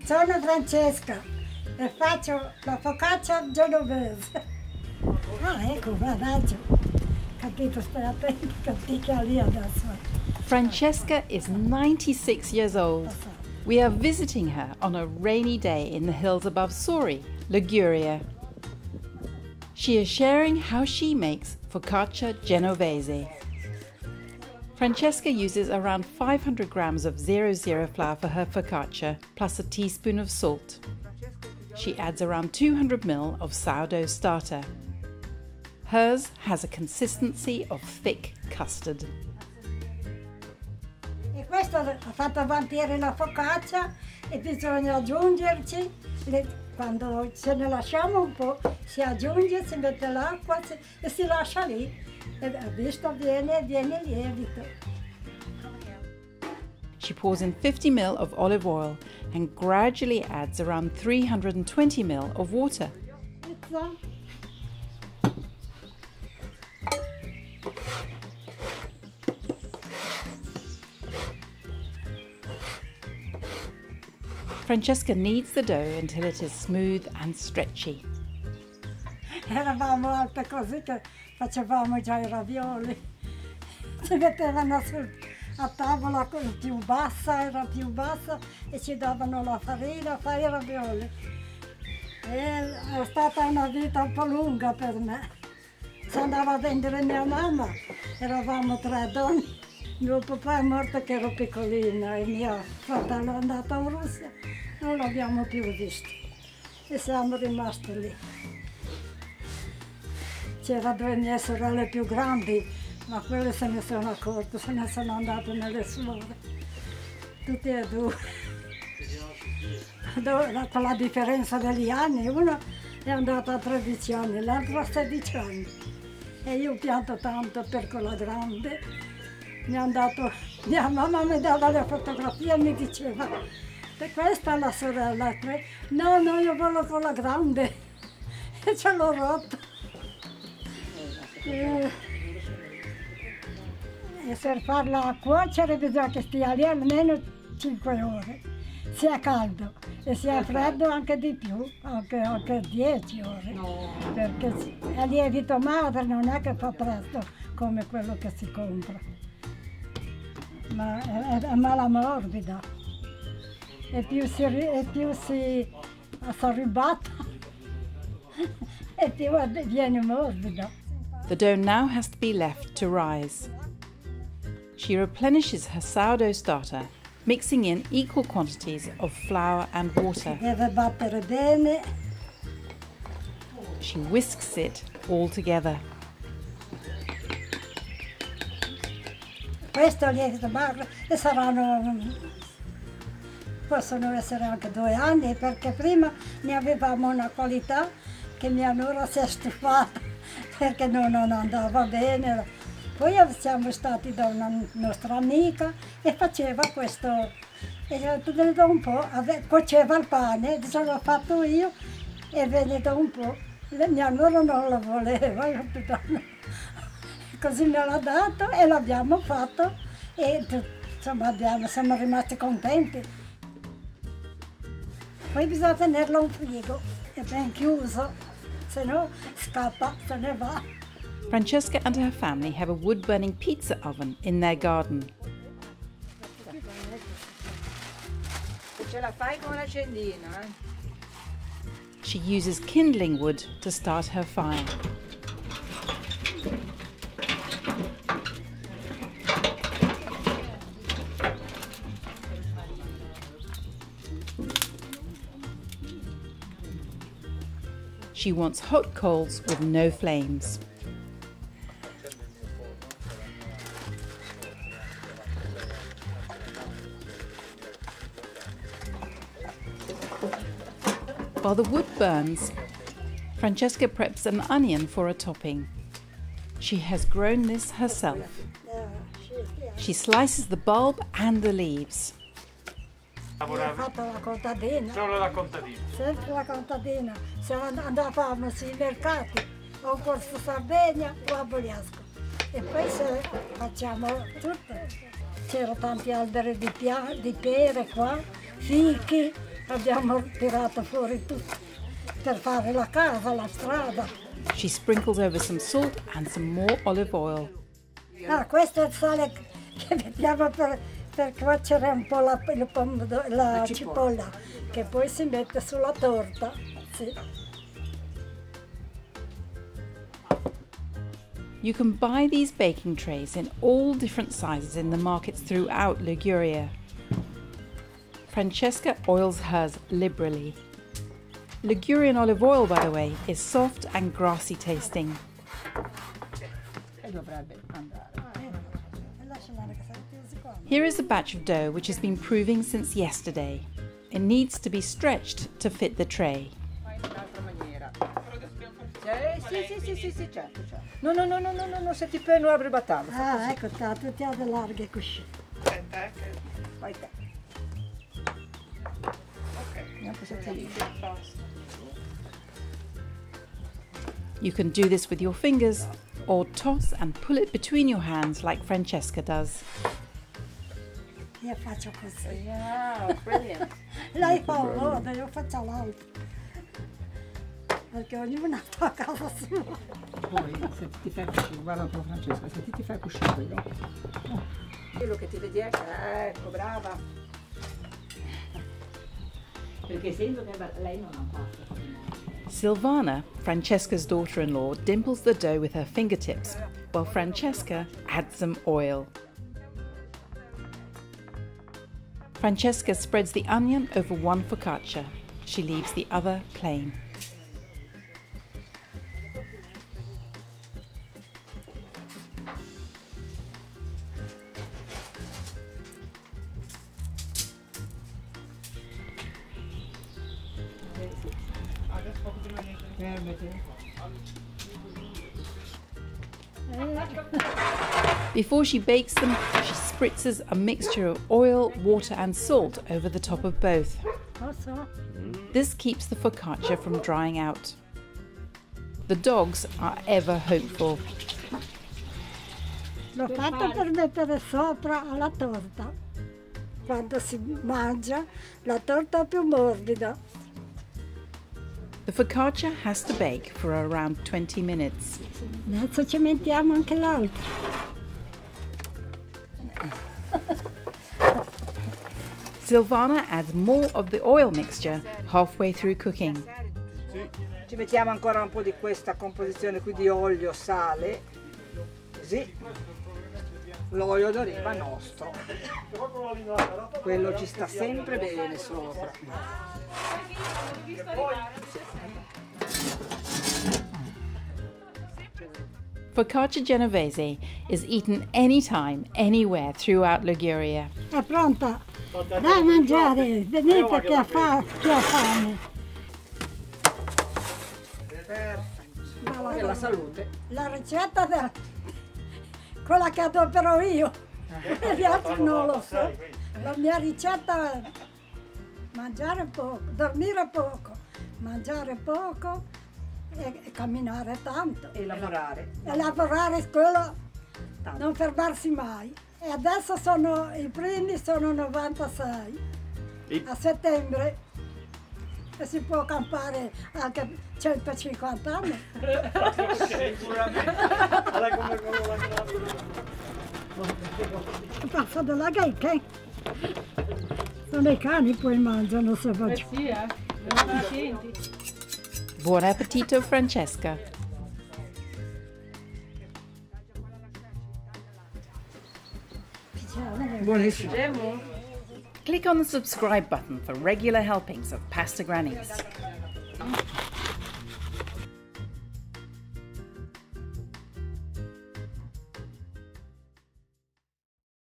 Sono Francesca e faccio la focaccia genovese. Ah, ecco, guardate. Capito, stai attento, che lì adesso. Francesca is 96 years old. We are visiting her on a rainy day in the hills above Sori, Liguria. She is sharing how she makes focaccia genovese. Francesca uses around 500 grams of 00 flour for her focaccia, plus a teaspoon of salt. She adds around 200 ml of sourdough starter. Hers has a consistency of thick custard. E questo ha fatto avantiere la focaccia e bisogna aggiungerci, quando ce ne lasciamo un po', si aggiunge, si mette l'acqua e si lascia lì. E visto viene lievito. She pours in 50 ml of olive oil and gradually adds around 320 ml of water. Francesca kneads the dough until it is smooth and stretchy. Eravamo alte così che facevamo già i ravioli. Si mettevano a tavola più bassa, era più bassa e ci davano la farina, fai i ravioli. E è stata una vita un po' lunga per me. Si andava a vendere mia mamma, eravamo 3 donne. Mio papà è morto che ero piccolina e mio fratello è andato in Russia, non l'abbiamo più visto e siamo rimasti lì. C'erano 2 mie sorelle più grandi, ma quelle se ne sono accorte, se ne sono andate nelle suore, tutte e 2. Con la differenza degli anni, una è andata a 13 anni, l'altra a 16 anni. E io pianto tanto per quella grande. Mia mamma mi dava le fotografie e mi diceva, questa è la sorella. No, io voglio con la grande. E ce l'ho rotta. E per farla cuocere bisogna che stia lì almeno 5 ore, sia caldo e sia freddo anche di più, anche 10 ore, perché è lievito madre, non è che fa presto come quello che si compra, ma è mala morbida e più si arribata e più viene morbida. The dough now has to be left to rise. She replenishes her sourdough starter, mixing in equal quantities of flour and water. Deve battere bene. She whisks it all together. Questo lievito magro e possono essere anche 2 anni, perché prima ne avevamo una qualità che mia nuora si è stufata perché non andava bene. Poi siamo stati da una nostra amica e faceva questo, e vedo un po', cuoceva il pane, l'ho fatto io e vedo un po', mia nuora non lo voleva, io così me l'ha dato e l'abbiamo fatto e insomma siamo rimasti contenti. Poi bisogna tenerlo in frigo, è ben chiuso, se no scappa, se ne va. Francesca and her family have a wood-burning pizza oven in their garden. Ce la fai con l'accendino, eh? She uses kindling wood to start her fire. She wants hot coals with no flames. While the wood burns, Francesca preps an onion for a topping. She has grown this herself. She slices the bulb and the leaves. Io ho fatto la contadina. Solo la contadina. Sempre la contadina. Se andavamo sui mercati, o in Corso Sardegna o a Bogliasco. E poi facciamo tutto. C'erano tanti alberi di pere qua, fichi, abbiamo tirato fuori tutto per fare la casa, la strada. She sprinkles over some salt and some more olive oil. Ah, questo è il sale che mettiamo per cuocere un po' la cipolla, che poi si mette sulla torta. Sì. You can buy these baking trays in all different sizes in the markets throughout Liguria. Francesca oils hers liberally. Ligurian olive oil, by the way, is soft and grassy tasting. Here is a batch of dough which has been proving since yesterday. It needs to be stretched to fit the tray. Sì, certo. No, se ti prendo apri battaglia. Ah, ecco, tutti a larghe così. Vai te. You can do this with your fingers or toss and pull it between your hands like Francesca does. Io faccio così. Yeah, brilliant. Lei fa un modo, io faccio l'altro. Perché ognuno fa a casa sua. Poi se ti fai cuscire, guarda un po' Francesca, se ti fai cuscire quello. Quello che ti vedi, ecco, brava. Perché essendo che lei non ha fatto. Silvana, Francesca's daughter-in-law, dimples the dough with her fingertips, while Francesca adds some oil. Francesca spreads the onion over one focaccia. She leaves the other plain. Before she bakes them, she spritzes a mixture of oil, water and salt over the top of both. This keeps the focaccia from drying out. The dogs are ever hopeful. L'ho fatto per mettere sopra alla torta. Quando si mangia, la torta è più morbida. The focaccia has to bake for around 20 minutes. Adesso ci mettiamo anche l'altro. Silvana adds more of the oil mixture halfway through cooking. Ci mettiamo ancora un po' di questa composizione qui di olio, sale, così l'olio d'oliva nostro, quello ci sta sempre bene sopra. Focaccia genovese is eaten anytime, anywhere throughout Liguria. È pronta? Dai a mangiare, venite che ha fame. Per la salute. La ricetta quella che adopero io, gli altri non lo so. La mia ricetta è mangiare poco, dormire poco, mangiare poco e camminare tanto. E lavorare. E lavorare quello, non fermarsi mai. E adesso i primi sono 96, a settembre. E si può campare anche 150 anni. Passa della gaica. Sono i cani poi mangiano se faccio. Buon appetito, Francesca. Buonissimo. Click on the subscribe button for regular helpings of Pasta Grannies.